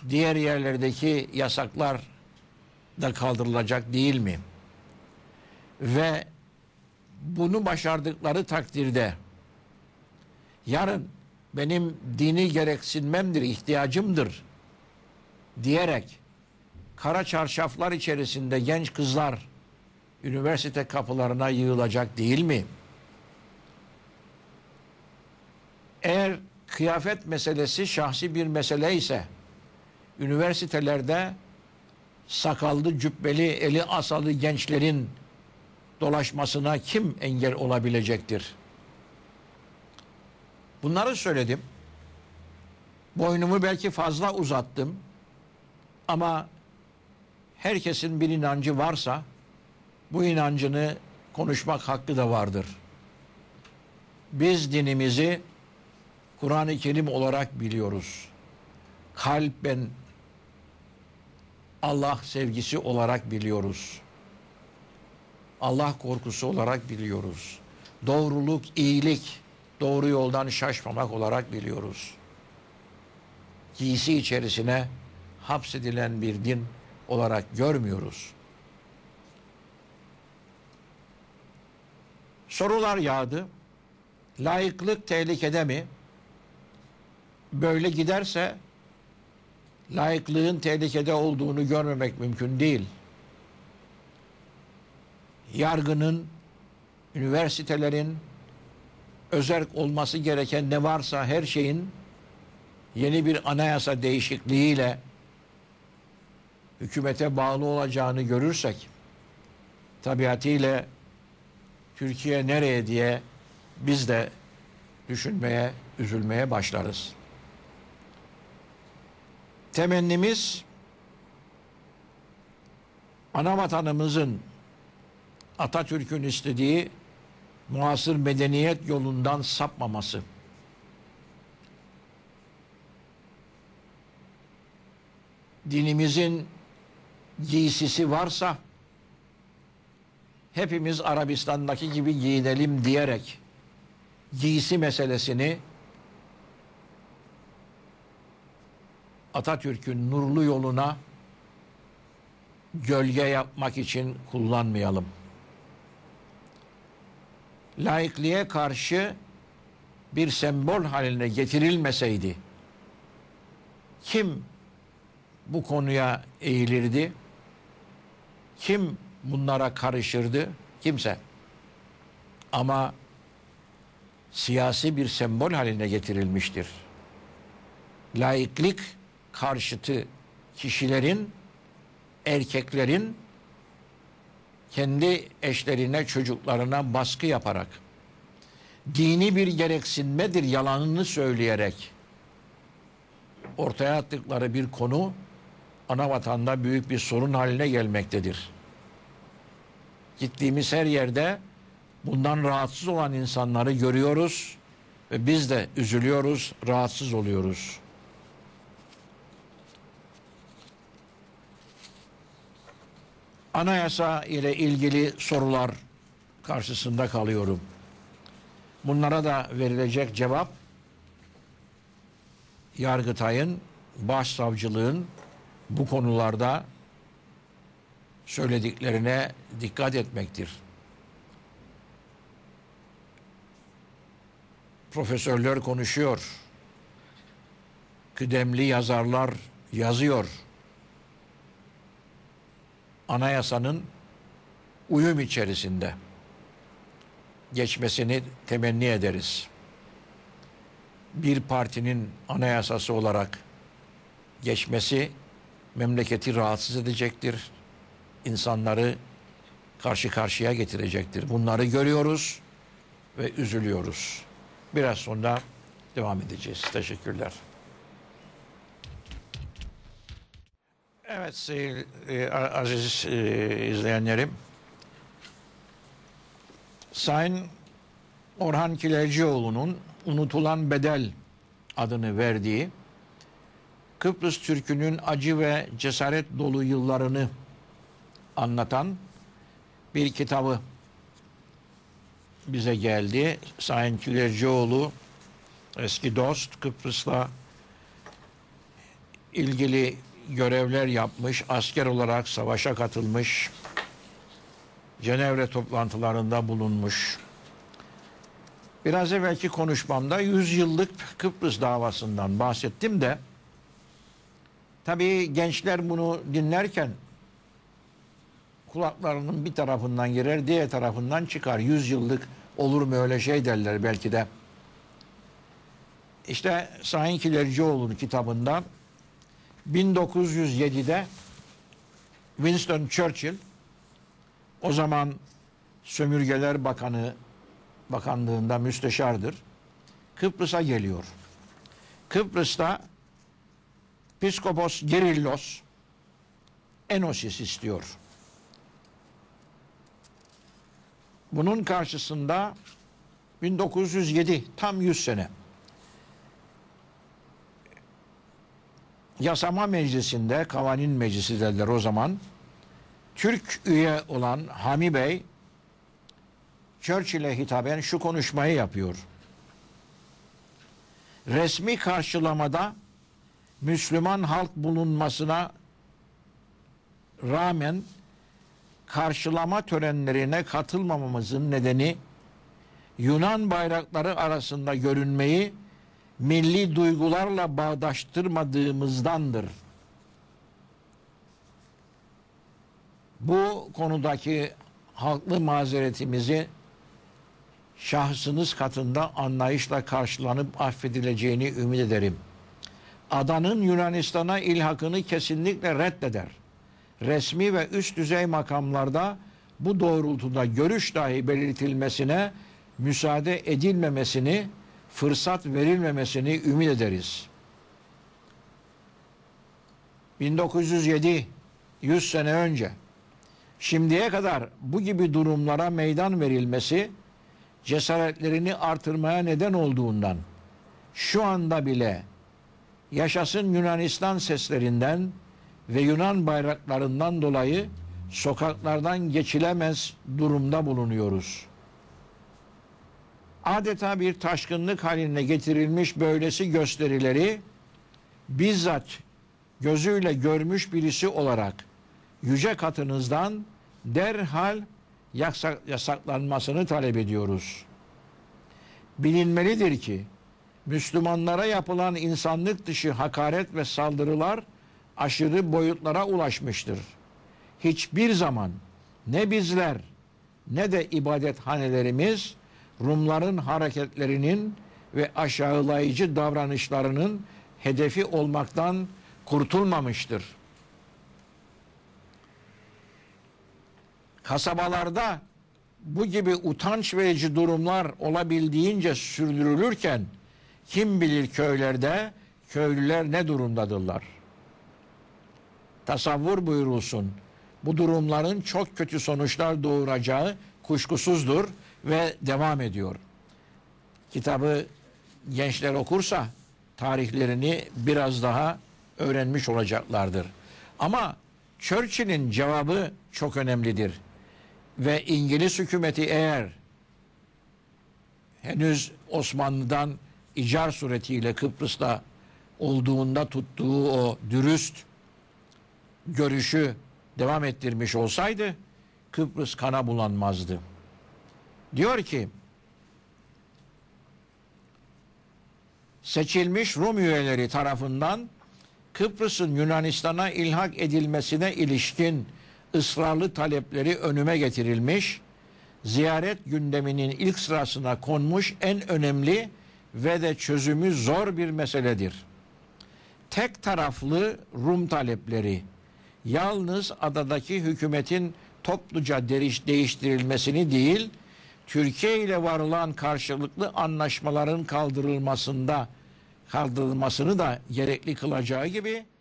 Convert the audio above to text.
diğer yerlerdeki yasaklar da kaldırılacak değil mi? Ve bunu başardıkları takdirde yarın benim dini gereksinmemdir, ihtiyacımdır diyerek kara çarşaflar içerisinde genç kızlar üniversite kapılarına yığılacak değil mi? Eğer kıyafet meselesi şahsi bir mesele ise üniversitelerde sakallı, cübbeli, eli asalı gençlerin dolaşmasına kim engel olabilecektir? Bunları söyledim. Boynumu belki fazla uzattım. Ama herkesin bir inancı varsa bu inancını konuşmak hakkı da vardır. Biz dinimizi Kur'an-ı Kerim olarak biliyoruz. Kalben Allah sevgisi olarak biliyoruz. Allah korkusu olarak biliyoruz. Doğruluk, iyilik, doğru yoldan şaşmamak olarak biliyoruz. Giysi içerisine hapsedilen bir din olarak görmüyoruz. Sorular yağdı. Laiklik tehlikede mi? Böyle giderse laikliğin tehlikede olduğunu görmemek mümkün değil. Yargının, üniversitelerin, özerk olması gereken ne varsa her şeyin yeni bir anayasa değişikliğiyle hükümete bağlı olacağını görürsek tabiatıyla Türkiye nereye diye biz de düşünmeye, üzülmeye başlarız. Temennimiz anavatanımızın Atatürk'ün istediği muasır medeniyet yolundan sapmaması. Dinimizin giysisi varsa hepimiz Arabistan'daki gibi giyinelim diyerek giysi meselesini Atatürk'ün nurlu yoluna gölge yapmak için kullanmayalım. Laikliğe karşı bir sembol haline getirilmeseydi kim bu konuya eğilirdi? Kim bunlara karışırdı? Kimse. Ama siyasi bir sembol haline getirilmiştir. Laiklik karşıtı kişilerin, erkeklerin kendi eşlerine, çocuklarına baskı yaparak, dini bir gereksinmedir yalanını söyleyerek ortaya attıkları bir konu ana vatanda büyük bir sorun haline gelmektedir. Gittiğimiz her yerde bundan rahatsız olan insanları görüyoruz ve biz de üzülüyoruz, rahatsız oluyoruz. Anayasa ile ilgili sorular karşısında kalıyorum. Bunlara da verilecek cevap Yargıtay'ın, Başsavcılığın bu konularda söylediklerine dikkat etmektir. Profesörler konuşuyor. Kıdemli yazarlar yazıyor. Anayasanın uyum içerisinde geçmesini temenni ederiz. Bir partinin anayasası olarak geçmesi memleketi rahatsız edecektir. İnsanları karşı karşıya getirecektir. Bunları görüyoruz ve üzülüyoruz. Biraz sonra devam edeceğiz. Teşekkürler. Evet aziz izleyenlerim. Sayın Orhan Kilercioğlu'nun Unutulan Bedel adını verdiği Kıbrıs Türk'ünün acı ve cesaret dolu yıllarını anlatan bir kitabı bize geldi. Sayın Kilercioğlu eski dost, Kıbrıs'la ilgili görevler yapmış, asker olarak savaşa katılmış, Cenevre toplantılarında bulunmuş. Biraz evvelki konuşmamda 100 yıllık Kıbrıs davasından bahsettim de tabii gençler bunu dinlerken kulaklarının bir tarafından girer, diğer tarafından çıkar. 100 yıllık olur mu öyle şey derler belki de. İşte Sayın Kilercioğlu'nun kitabında 1907'de Winston Churchill, o zaman Sömürgeler Bakanlığında müsteşardır, Kıbrıs'a geliyor. Kıbrıs'ta Piskopos Gerillos Enosis istiyor. Bunun karşısında 1907, tam 100 sene, Yasama Meclisi'nde, Kavanin Meclisi derler o zaman, Türk üye olan Hami Bey Churchill'e hitaben şu konuşmayı yapıyor. Resmi karşılamada Müslüman halk bulunmasına rağmen karşılama törenlerine katılmamamızın nedeni Yunan bayrakları arasında görünmeyi milli duygularla bağdaştırmadığımızdandır. Bu konudaki haklı mazeretimizi şahsınız katında anlayışla karşılanıp affedileceğini ümit ederim. Adanın Yunanistan'a ilhakını kesinlikle reddeder. Resmi ve üst düzey makamlarda bu doğrultuda görüş dahi belirtilmesine müsaade edilmemesini, fırsat verilmemesini ümit ederiz. 1907, 100 sene önce, şimdiye kadar bu gibi durumlara meydan verilmesi cesaretlerini artırmaya neden olduğundan şu anda bile yaşasın Yunanistan seslerinden ve Yunan bayraklarından dolayı sokaklardan geçilemez durumda bulunuyoruz. Adeta bir taşkınlık haline getirilmiş böylesi gösterileri bizzat gözüyle görmüş birisi olarak yüce katınızdan derhal yasaklanmasını talep ediyoruz. Bilinmelidir ki Müslümanlara yapılan insanlık dışı hakaret ve saldırılar aşırı boyutlara ulaşmıştır. Hiçbir zaman ne bizler ne de ibadethanelerimiz Rumların hareketlerinin ve aşağılayıcı davranışlarının hedefi olmaktan kurtulmamıştır. Kasabalarda bu gibi utanç verici durumlar olabildiğince sürdürülürken kim bilir köylerde köylüler ne durumdadırlar? Tasavvur buyurulsun. Bu durumların çok kötü sonuçlar doğuracağı kuşkusuzdur ve devam ediyor. Kitabı gençler okursa tarihlerini biraz daha öğrenmiş olacaklardır. Ama Churchill'in cevabı çok önemlidir. Ve İngiliz hükümeti eğer henüz Osmanlı'dan icar suretiyle Kıbrıs'ta olduğunda tuttuğu o dürüst görüşü devam ettirmiş olsaydı Kıbrıs kana bulanmazdı. Diyor ki seçilmiş Rum üyeleri tarafından Kıbrıs'ın Yunanistan'a ilhak edilmesine ilişkin ısrarlı talepleri önüme getirilmiş, ziyaret gündeminin ilk sırasına konmuş en önemli ve de çözümü zor bir meseledir. Tek taraflı Rum talepleri yalnız adadaki hükümetin topluca değiştirilmesini değil, Türkiye ile varılan karşılıklı anlaşmaların kaldırılmasını da gerekli kılacağı gibi